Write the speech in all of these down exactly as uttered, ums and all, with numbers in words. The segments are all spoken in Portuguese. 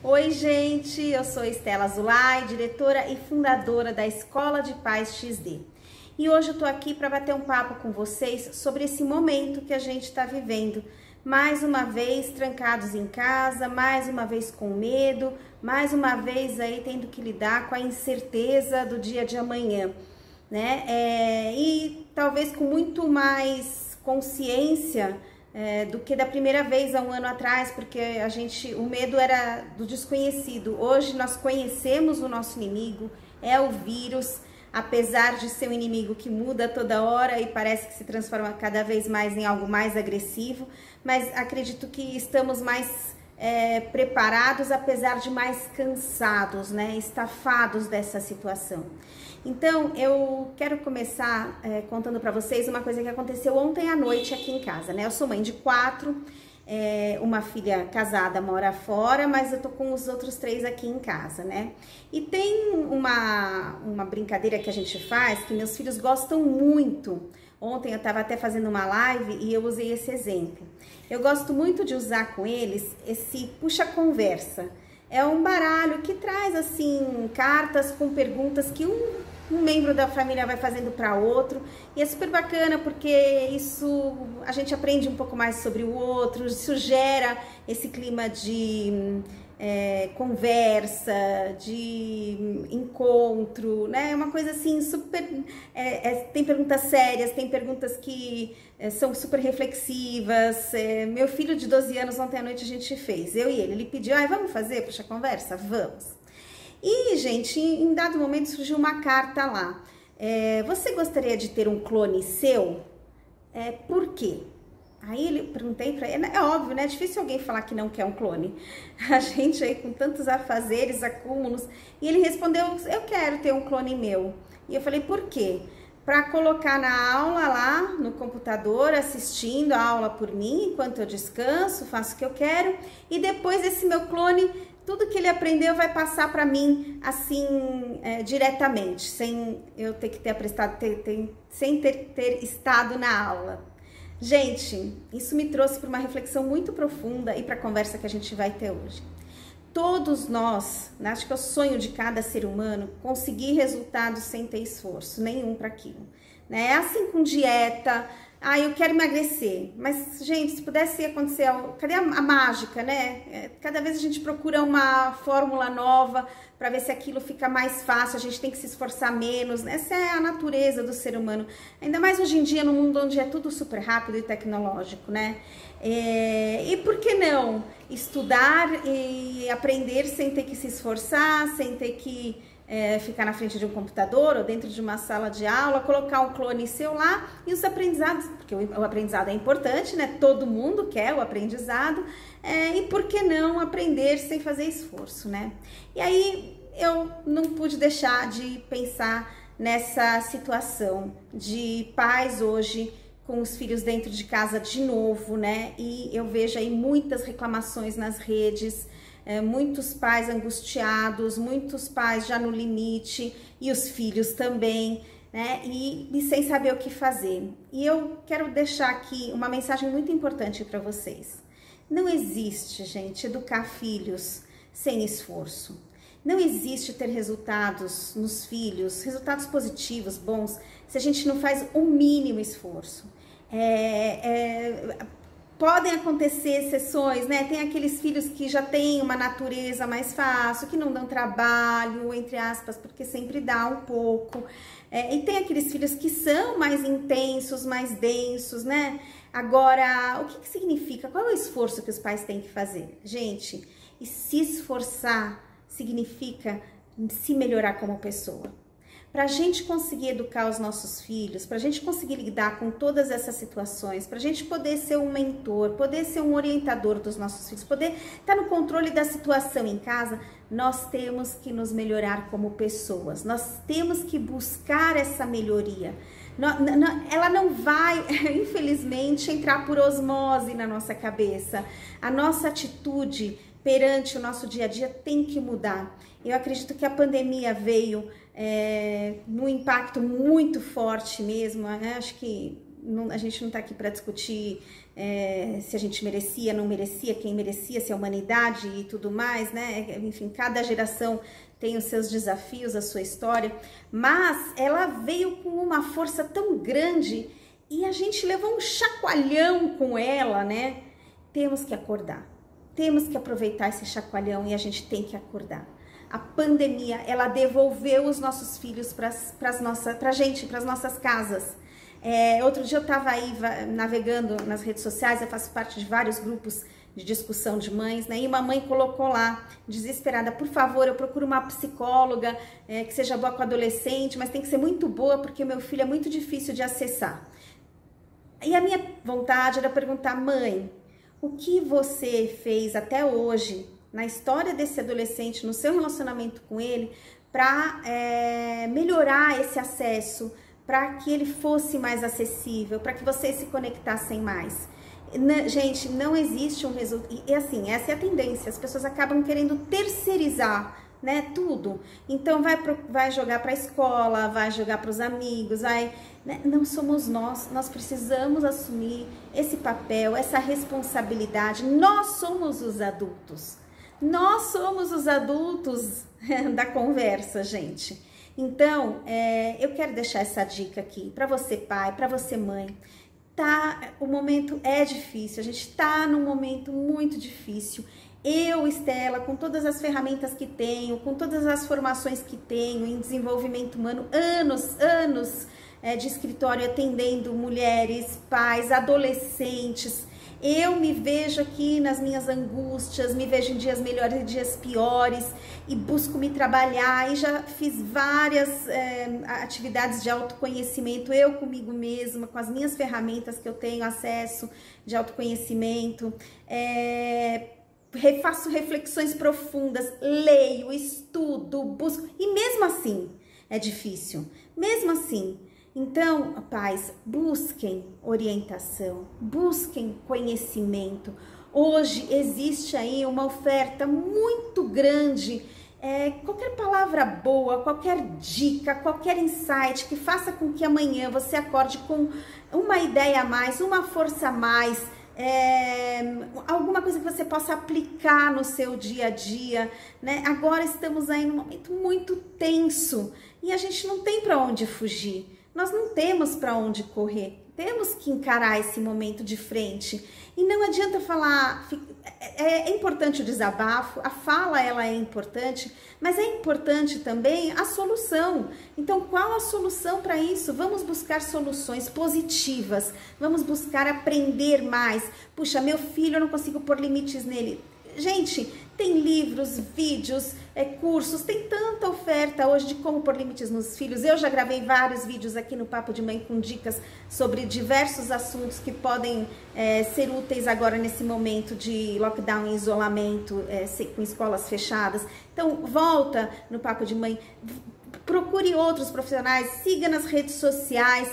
Oi, gente, eu sou Estela Zulay, diretora e fundadora da Escola de Paz X D. E hoje eu tô aqui para bater um papo com vocês sobre esse momento que a gente está vivendo. Mais uma vez trancados em casa, mais uma vez com medo, mais uma vez aí tendo que lidar com a incerteza do dia de amanhã, né? É, e talvez com muito mais consciência É, do que da primeira vez há um ano atrás, porque a gente, o medo era do desconhecido. Hoje nós conhecemos o nosso inimigo, é o vírus, apesar de ser um inimigo que muda toda hora e parece que se transforma cada vez mais em algo mais agressivo, mas acredito que estamos mais é, preparados, apesar de mais cansados, né, estafados dessa situação. Então, eu quero começar é, contando para vocês uma coisa que aconteceu ontem à noite aqui em casa, né? Eu sou mãe de quatro, é, uma filha casada mora fora, mas eu tô com os outros três aqui em casa, né? E tem uma, uma brincadeira que a gente faz que meus filhos gostam muito. Ontem eu tava até fazendo uma live e eu usei esse exemplo. Eu gosto muito de usar com eles esse puxa-conversa. É um baralho que traz, assim, cartas com perguntas que um, um membro da família vai fazendo para outro. E é super bacana porque isso, a gente aprende um pouco mais sobre o outro, isso gera esse clima de é, conversa, de encontro, né? É uma coisa assim, super... É, é, tem perguntas sérias, tem perguntas que é, são super reflexivas. É, meu filho de doze anos, ontem à noite a gente fez, eu e ele, ele pediu, ah, vamos fazer, puxa conversa? Vamos. E, gente, em dado momento surgiu uma carta lá. É, você gostaria de ter um clone seu? É, por quê? Aí ele perguntei pra ele, é óbvio, né? É difícil alguém falar que não quer um clone. A gente aí com tantos afazeres, acúmulos. E ele respondeu, eu quero ter um clone meu. E eu falei, por quê? Para colocar na aula lá no computador, assistindo a aula por mim, enquanto eu descanso, faço o que eu quero. E depois esse meu clone, tudo que ele aprendeu vai passar para mim assim, é, diretamente, sem eu ter que ter prestado, ter, ter, sem ter, ter estado na aula. Gente, isso me trouxe para uma reflexão muito profunda e para a conversa que a gente vai ter hoje. Todos nós, né, acho que é o sonho de cada ser humano, conseguir resultados sem ter esforço nenhum para aquilo. Né? É assim com dieta, ah, eu quero emagrecer, mas, gente, se pudesse acontecer, cadê a, a mágica, né? É, cada vez a gente procura uma fórmula nova para ver se aquilo fica mais fácil, a gente tem que se esforçar menos, né? Essa é a natureza do ser humano, ainda mais hoje em dia, no mundo onde é tudo super rápido e tecnológico, né? É, e por que não estudar e aprender sem ter que se esforçar, sem ter que É, ficar na frente de um computador ou dentro de uma sala de aula, colocar um clone seu lá e os aprendizados, porque o, o aprendizado é importante, né? Todo mundo quer o aprendizado, é, e por que não aprender sem fazer esforço, né? E aí eu não pude deixar de pensar nessa situação de pais hoje com os filhos dentro de casa de novo, né? E eu vejo aí muitas reclamações nas redes, É, muitos pais angustiados, muitos pais já no limite e os filhos também, né? E, e sem saber o que fazer. E eu quero deixar aqui uma mensagem muito importante para vocês. Não existe, gente, educar filhos sem esforço. Não existe ter resultados nos filhos, resultados positivos, bons, se a gente não faz o mínimo esforço. É... é Podem acontecer exceções, né? Tem aqueles filhos que já têm uma natureza mais fácil, que não dão trabalho, entre aspas, porque sempre dá um pouco. É, e tem aqueles filhos que são mais intensos, mais densos, né? Agora, o que que significa? Qual é o esforço que os pais têm que fazer? Gente, e se esforçar significa se melhorar como pessoa. Para a gente conseguir educar os nossos filhos, para a gente conseguir lidar com todas essas situações, para a gente poder ser um mentor, poder ser um orientador dos nossos filhos, poder estar no controle da situação em casa, nós temos que nos melhorar como pessoas, nós temos que buscar essa melhoria. Ela não vai, infelizmente, entrar por osmose na nossa cabeça. A nossa atitude perante o nosso dia a dia tem que mudar. Eu acredito que a pandemia veio é, num impacto muito forte mesmo, né? Acho que não, a gente não está aqui para discutir é, se a gente merecia, não merecia, quem merecia, se a humanidade e tudo mais, né? Enfim, cada geração tem os seus desafios, a sua história, mas ela veio com uma força tão grande e a gente levou um chacoalhão com ela, né? Temos que acordar, temos que aproveitar esse chacoalhão e a gente tem que acordar. A pandemia, ela devolveu os nossos filhos para as nossas, para a gente, para as nossas casas. É, outro dia eu estava aí navegando nas redes sociais, eu faço parte de vários grupos de discussão de mães, né? E uma mãe colocou lá, desesperada, por favor, eu procuro uma psicóloga é, que seja boa com adolescente, mas tem que ser muito boa porque meu filho é muito difícil de acessar. E a minha vontade era perguntar, mãe, o que você fez até hoje na história desse adolescente, no seu relacionamento com ele, para é, melhorar esse acesso, para que ele fosse mais acessível, para que vocês se conectassem mais. Gente, não existe um resultado, e assim, essa é a tendência, as pessoas acabam querendo terceirizar, né, tudo. Então vai, pro, vai jogar para a escola, vai jogar para os amigos, vai, né? Não somos nós, nós precisamos assumir esse papel, essa responsabilidade, nós somos os adultos. Nós somos os adultos da conversa, gente. Então, é, eu quero deixar essa dica aqui para você pai, para você mãe. Tá, o momento é difícil, a gente tá num momento muito difícil. Eu, Estela, com todas as ferramentas que tenho, com todas as formações que tenho em desenvolvimento humano, anos, anos é, de escritório atendendo mulheres, pais, adolescentes. Eu me vejo aqui nas minhas angústias, me vejo em dias melhores e dias piores e busco me trabalhar e já fiz várias é, atividades de autoconhecimento, eu comigo mesma, com as minhas ferramentas que eu tenho acesso de autoconhecimento, é, faço reflexões profundas, leio, estudo, busco e mesmo assim é difícil, mesmo assim. Então, pais, busquem orientação, busquem conhecimento. Hoje existe aí uma oferta muito grande, é, qualquer palavra boa, qualquer dica, qualquer insight que faça com que amanhã você acorde com uma ideia a mais, uma força a mais, é, alguma coisa que você possa aplicar no seu dia a dia, né? Agora estamos aí num momento muito tenso e a gente não tem para onde fugir. Nós não temos para onde correr, temos que encarar esse momento de frente. E não adianta falar, é, é importante o desabafo, a fala ela é importante, mas é importante também a solução. Então, qual a solução para isso? Vamos buscar soluções positivas, vamos buscar aprender mais. Puxa, meu filho, eu não consigo pôr limites nele. Gente, tem livros, vídeos, é, cursos, tem tanta oferta hoje de como pôr limites nos filhos. Eu já gravei vários vídeos aqui no Papo de Mãe com dicas sobre diversos assuntos que podem é, ser úteis agora nesse momento de lockdown e isolamento, é, com escolas fechadas. Então, volta no Papo de Mãe, procure outros profissionais, siga nas redes sociais,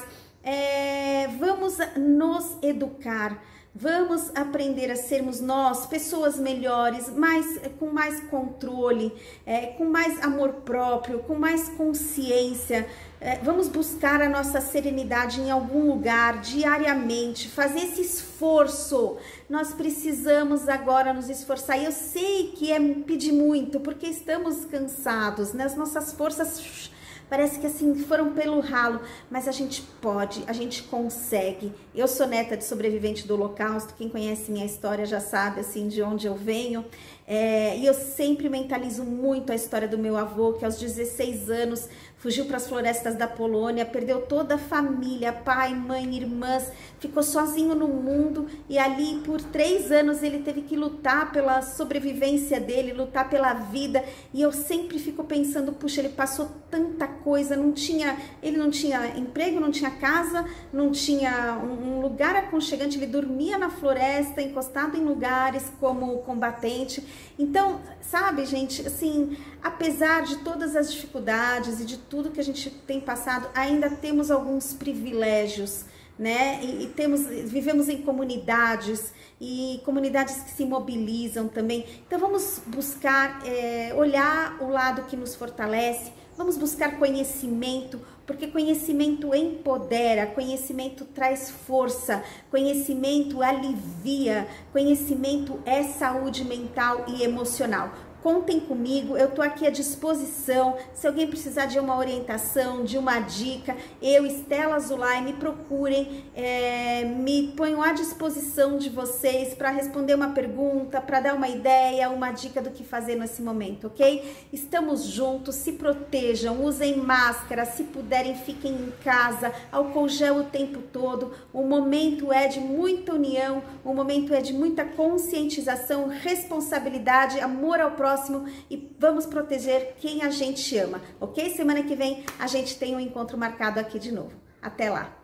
é, vamos nos educar. Vamos aprender a sermos nós, pessoas melhores, mais, com mais controle, é, com mais amor próprio, com mais consciência. É, vamos buscar a nossa serenidade em algum lugar, diariamente, fazer esse esforço. Nós precisamos agora nos esforçar. E eu sei que é pedir muito, porque estamos cansados, né? As nossas forças parece que assim foram pelo ralo, mas a gente pode, a gente consegue. Eu sou neta de sobrevivente do Holocausto, quem conhece minha história já sabe assim de onde eu venho. É, e eu sempre mentalizo muito a história do meu avô, que aos dezesseis anos fugiu para as florestas da Polônia, perdeu toda a família, pai, mãe, irmãs, ficou sozinho no mundo e ali por três anos ele teve que lutar pela sobrevivência dele, lutar pela vida. E eu sempre fico pensando, puxa, ele passou tanta coisa, não tinha, ele não tinha emprego, não tinha casa, não tinha um, um lugar aconchegante, ele dormia na floresta, encostado em lugares como combatente. Então, sabe, gente, assim, apesar de todas as dificuldades e de tudo que a gente tem passado, ainda temos alguns privilégios, né? E, e temos, vivemos em comunidades e comunidades que se mobilizam também. Então, vamos buscar é, olhar o lado que nos fortalece, vamos buscar conhecimento, porque conhecimento empodera, conhecimento traz força, conhecimento alivia, conhecimento é saúde mental e emocional. Contem comigo, eu tô aqui à disposição. Se alguém precisar de uma orientação, de uma dica, eu, Estela Zulay, me procurem, é, me ponham à disposição de vocês para responder uma pergunta, para dar uma ideia, uma dica do que fazer nesse momento, ok? Estamos juntos, se protejam, usem máscara, se puderem fiquem em casa, álcool gel o tempo todo. O momento é de muita união, o momento é de muita conscientização, responsabilidade, amor ao próximo, e vamos proteger quem a gente ama, ok? Semana que vem a gente tem um encontro marcado aqui de novo. Até lá!